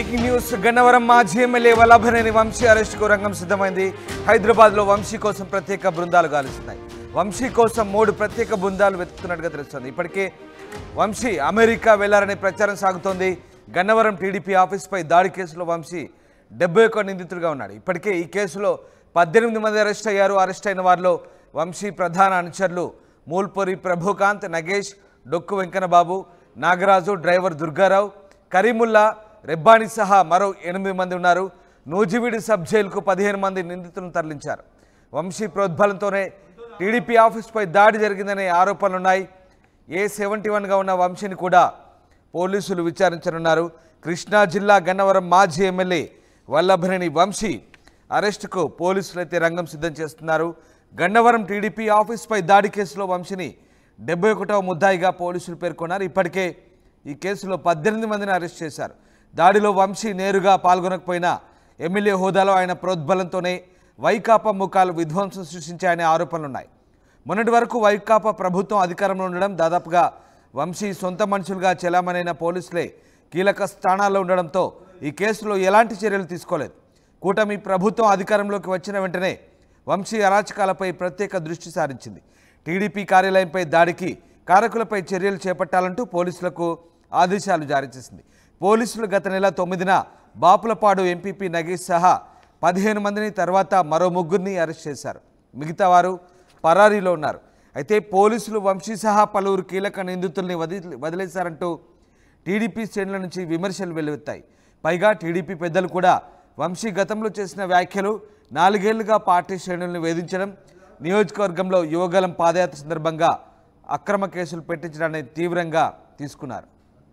Breaking news Gannavaram మాజీ MLA Vallabhaneni Vamsi అరెస్టుకు రంగం సిద్ధమైంది. హైదరాబాద్లో వంశీ కోసం ప్రత్యేక బృందాలు గాలిస్తున్నాయి. వంశీ కోసం 3 ప్రత్యేక బృందాలు వెతుకుతున్నట్టుగా తెలుస్తోంది. ఇప్పటికే వంశీ అమెరికా వెళ్లారనే ప్రచారం సాగుతోంది. గన్నవరం టీడీపీ ఆఫీస్పై దాడి కేసులో వంశీ 71 నిందితుడిగా ఉన్నాడు. ఇప్పటికే ఈ కేసులో 18 మంది అరెస్ట్ అయ్యారు. అరెస్ట్ అయిన వారిలో వంశీ ప్రధాన అనుచరులు మూల్పూరి ప్రభుకాంత్, నగేష్, డొక్కు వెంకన్నబాబు, నాగరాజు, డ్రైవర్ దుర్గారావు, కరీముల్లా, రెబ్బాని సహా మరో 8 మంది ఉన్నారు. నూజివీడు సబ్ జైలుకు 15 మంది నిందితులను తరలించారు. వంశీ ప్రోద్బలంతోనే టీడీపీ ఆఫీస్పై దాడి జరిగిందనే ఆరోపణలున్నాయి. A71గా ఉన్న వంశీని కూడా పోలీసులు విచారించనున్నారు. కృష్ణా జిల్లా గన్నవరం మాజీ ఎమ్మెల్యే వల్లభనేని వంశీ అరెస్టుకు పోలీసులు అయితే రంగం సిద్ధం చేస్తున్నారు. గన్నవరం టీడీపీ ఆఫీస్పై దాడి కేసులో వంశీని 71వ ముద్దాయిగా పోలీసులు పేర్కొన్నారు. ఇప్పటికే ఈ కేసులో 18 మందిని అరెస్ట్ చేశారు. దాడిలో వంశీ నేరుగా పాల్గొనకపోయినా ఎమ్మెల్యే హోదాలో ఆయన ప్రోద్బలంతోనే వైకాపా ముఖాలు విధ్వంసం సృష్టించాయనే ఆరోపణలున్నాయి. మొన్నటి వరకు వైకాపా ప్రభుత్వం అధికారంలో ఉండడం, దాదాపుగా వంశీ సొంత మనుషులుగా చెలామణైన పోలీసులే కీలక స్థానాల్లో ఉండడంతో ఈ కేసులో ఎలాంటి చర్యలు తీసుకోలేదు. కూటమి ప్రభుత్వం అధికారంలోకి వచ్చిన వెంటనే వంశీ అరాచకాలపై ప్రత్యేక దృష్టి సారించింది. టీడీపీ కార్యాలయంపై దాడికి కారకులపై చర్యలు చేపట్టాలంటూ పోలీసులకు ఆదేశాలు జారీ చేసింది. పోలీసులు గత నెల 9న బాపులపాడు ఎంపీపీ నగేష్ సహా 15 మందిని, తర్వాత మరో 3గురిని అరెస్ట్ చేశారు. మిగతా వారు పరారీలో ఉన్నారు. అయితే పోలీసులు వంశీ సహా పలువురు కీలక నిందితుల్ని వదిలేశారంటూ టీడీపీ శ్రేణుల నుంచి విమర్శలు వెల్లువెత్తాయి. పైగా టీడీపీ పెద్దలు కూడా వంశీ గతంలో చేసిన వ్యాఖ్యలు, 4 ఏళ్లుగా పార్టీ శ్రేణులను వేధించడం, నియోజకవర్గంలో యువగలం పాదయాత్ర సందర్భంగా అక్రమ కేసులు పెట్టించడాన్ని తీవ్రంగా తీసుకున్నారు.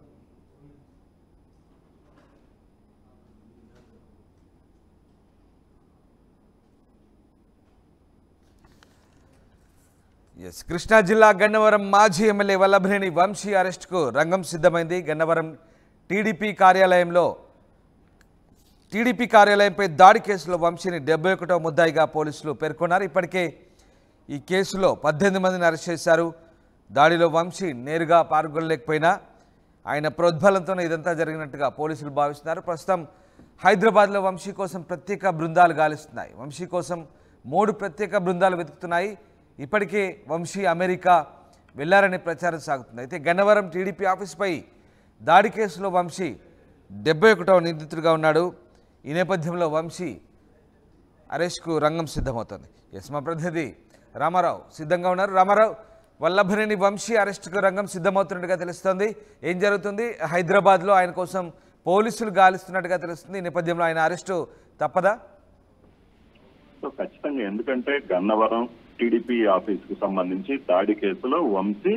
కృష్ణా జిల్లా గన్నవరం మాజీ ఎమ్మెల్యే వల్లభనేని వంశీ అరెస్టుకు రంగం సిద్ధమైంది. గన్నవరం టీడీపీ కార్యాలయంపై దాడి కేసులో వంశీని 71వ ముద్దాయిగా పోలీసులు పేర్కొన్నారు. ఇప్పటికే ఈ కేసులో 18 మందిని అరెస్ట్ చేశారు. దాడిలో వంశీ నేరుగా పాల్గొనలేకపోయినా ఆయన ప్రోద్బలంతోనే ఇదంతా జరిగినట్టుగా పోలీసులు భావిస్తున్నారు. ప్రస్తుతం హైదరాబాద్లో వంశీ కోసం ప్రత్యేక బృందాలు గాలిస్తున్నాయి. వంశీ కోసం 3 ప్రత్యేక బృందాలు వెతుకుతున్నాయి. ఇప్పటికే వంశీ అమెరికా వెళ్లారనే ప్రచారం సాగుతుంది. అయితే గన్నవరం టీడీపీ ఆఫీస్పై దాడి కేసులో వంశీ 71వ నిందితుడిగా ఉన్నాడు. ఈ నేపథ్యంలో వంశీ అరెస్ట్కు రంగం సిద్ధమవుతుంది. మా ప్రతినిధి రామారావు సిద్ధంగా ఉన్నారు. రామారావు, వల్లభనేని వంశీ అరెస్టుకు రంగం సిద్ధమవుతున్నట్టుగా తెలుస్తోంది. ఏం జరుగుతుంది? హైదరాబాద్లో ఆయన కోసం పోలీసులు గాలిస్తున్నట్టుగా తెలుస్తుంది. ఈ నేపథ్యంలో ఆయన అరెస్టు తప్పదా? ఖచ్చితంగా, ఎందుకంటే గన్నవరం టీడీపీ ఆఫీస్ కు సంబంధించి దాడి కేసులో వంశీ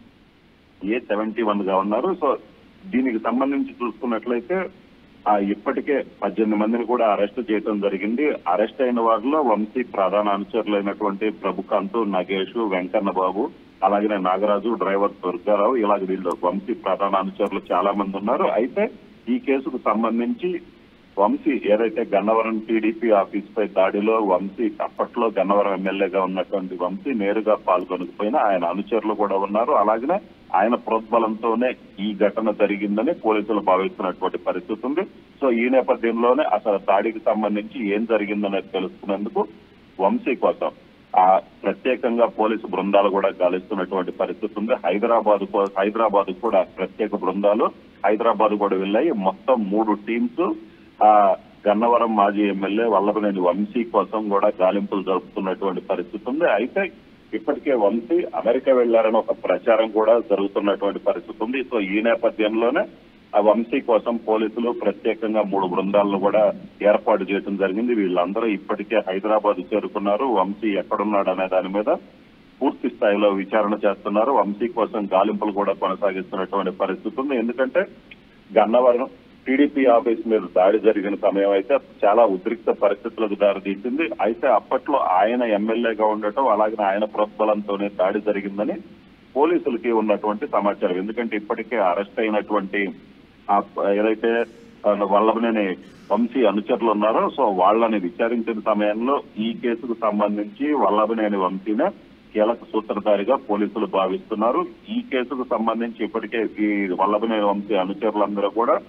A71గా ఉన్నారు. సో దీనికి సంబంధించి చూసుకున్నట్లయితే ఇప్పటికే 18 మందిని కూడా అరెస్ట్ చేయడం జరిగింది. అరెస్ట్ అయిన వారిలో వంశీ ప్రధాన అనుచరులైనటువంటి ప్రభుకాంత్, నగేష్, వెంకన్నబాబు, అలాగే నాగరాజు, డ్రైవర్ దుర్గారావు, ఇలాగ వీళ్ళు వంశీ ప్రధాన అనుచరులు చాలా మంది ఉన్నారు. అయితే ఈ కేసుకు సంబంధించి వంశీ ఏదైతే గన్నవరం టీడీపీ ఆఫీస్ పై దాడిలో వంశీ అప్పట్లో గన్నవరం ఎమ్మెల్యేగా ఉన్నటువంటి వంశీ నేరుగా పాల్గొనకపోయినా ఆయన అనుచరులు కూడా ఉన్నారు. అలాగనే ఆయన ప్రోద్బలంతోనే ఈ ఘటన జరిగిందని పోలీసులు భావిస్తున్నటువంటి పరిస్థితి ఉంది. సో ఈ నేపథ్యంలోనే అసలు దాడికి సంబంధించి ఏం జరిగిందనేది తెలుసుకునేందుకు వంశీ కోసం ప్రత్యేకంగా పోలీసు బృందాలు కూడా గాలిస్తున్నటువంటి పరిస్థితి ఉంది. హైదరాబాద్ కూడా ప్రత్యేక బృందాలు హైదరాబాద్ కూడా వెళ్ళాయి. మొత్తం 3 టీమ్స్ గన్నవరం మాజీ ఎమ్మెల్యే వల్లభనేని వంశీ కోసం కూడా గాలింపులు జరుపుతున్నటువంటి పరిస్థితి ఉంది. అయితే ఇప్పటికే వంశీ అమెరికా వెళ్లారని ఒక ప్రచారం కూడా జరుగుతున్నటువంటి పరిస్థితి ఉంది. సో ఈ నేపథ్యంలోనే ఆ వంశీ కోసం పోలీసులు ప్రత్యేకంగా 3 బృందాలను కూడా ఏర్పాటు చేయడం జరిగింది. వీళ్ళందరూ ఇప్పటికే హైదరాబాద్ చేరుకున్నారు. వంశీ ఎక్కడున్నాడు అనే దాని మీద పూర్తి స్థాయిలో విచారణ చేస్తున్నారు. వంశీ కోసం గాలింపులు కూడా కొనసాగిస్తున్నటువంటి పరిస్థితి ఉంది. ఎందుకంటే గన్నవరం టీడీపీ ఆఫీస్ మీద దాడి జరిగిన సమయం అయితే చాలా ఉద్రిక్త పరిస్థితులకు దారితీసింది. అయితే అప్పట్లో ఆయన ఎమ్మెల్యేగా ఉండటం, అలాగే ఆయన ప్రోద్బలంతోనే దాడి జరిగిందని పోలీసులకి ఉన్నటువంటి సమాచారం. ఎందుకంటే ఇప్పటికే అరెస్ట్ అయినటువంటి ఏదైతే వల్లభనేని వంశీ అనుచరులు ఉన్నారో సో వాళ్ళని విచారించిన సమయంలో ఈ కేసుకు సంబంధించి వల్లభనేని వంశీనే కీలక సూత్రధారిగా పోలీసులు భావిస్తున్నారు. ఈ కేసుకు సంబంధించి ఇప్పటికే ఈ వల్లభనేని వంశీ అనుచరులందరూ కూడా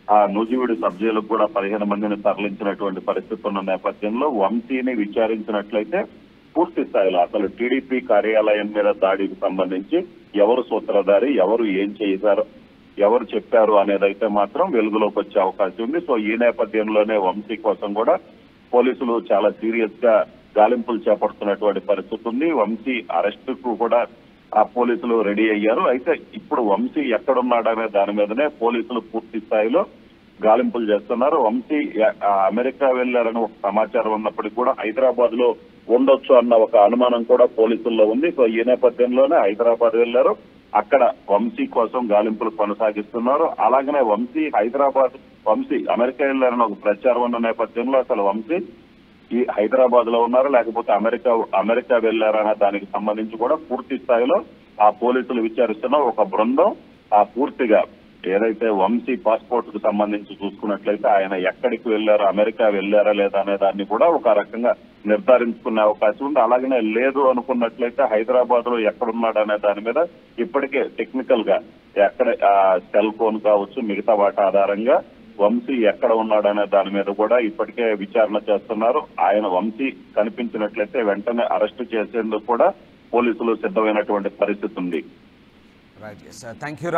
ఆ నూజివీడు సబ్ జైలుకు కూడా 15 మందిని తరలించినటువంటి పరిస్థితి ఉన్న నేపథ్యంలో వంశీని విచారించినట్లయితే పూర్తి స్థాయిలో అసలు టీడీపీ కార్యాలయం మీద దాడికి సంబంధించి ఎవరు సూత్రధారి, ఎవరు ఏం చేశారు, ఎవరు చెప్పారు అనేదైతే మాత్రం వెలుగులోకి వచ్చే అవకాశం ఉంది. సో ఈ నేపథ్యంలోనే వంశీ కోసం కూడా పోలీసులు చాలా సీరియస్ గా గాలింపులు చేపడుతున్నటువంటి పరిస్థితి ఉంది. వంశీ అరెస్ట్ కు కూడా ఆ పోలీసులు రెడీ అయ్యారు. అయితే ఇప్పుడు వంశీ ఎక్కడున్నాడనే దాని మీదనే పోలీసులు పూర్తి స్థాయిలో గాలింపులు చేస్తున్నారు. వంశీ అమెరికా వెళ్లారని ఒక సమాచారం ఉన్నప్పటికీ కూడా హైదరాబాద్ లో ఉండొచ్చు అన్న ఒక అనుమానం కూడా పోలీసుల్లో ఉంది. సో ఈ నేపథ్యంలోనే హైదరాబాద్ వెళ్లారు. అక్కడ వంశీ కోసం గాలింపులు కొనసాగిస్తున్నారు. అలాగనే వంశీ అమెరికా వెళ్లారని ఒక ప్రచారం ఉన్న నేపథ్యంలో అసలు వంశీ ఈ హైదరాబాద్ లో ఉన్నారు లేకపోతే అమెరికా వెళ్లారన్న దానికి సంబంధించి కూడా పూర్తి స్థాయిలో ఆ పోలీసులు విచారిస్తున్న ఒక బృందం ఆ పూర్తిగా ఏదైతే వంశీ పాస్పోర్ట్ కు సంబంధించి చూసుకున్నట్లయితే ఆయన ఎక్కడికి వెళ్లారో, అమెరికా వెళ్లారా లేదా అనే దాన్ని కూడా ఒక రకంగా నిర్ధారించుకునే అవకాశం ఉంది. అలాగనే లేదు అనుకున్నట్లయితే హైదరాబాద్ లో ఎక్కడున్నాడు అనే దాని మీద ఇప్పటికే టెక్నికల్ గా ఎక్కడ సెల్ ఫోన్ కావచ్చు మిగతా వాటి ఆధారంగా వంశీ ఎక్కడ ఉన్నాడనే దాని మీద కూడా ఇప్పటికే విచారణ చేస్తున్నారు. ఆయన వంశీ కనిపించినట్లయితే వెంటనే అరెస్ట్ చేసేందుకు కూడా పోలీసులు సిద్ధమైనటువంటి పరిస్థితి ఉంది. Right, thank you.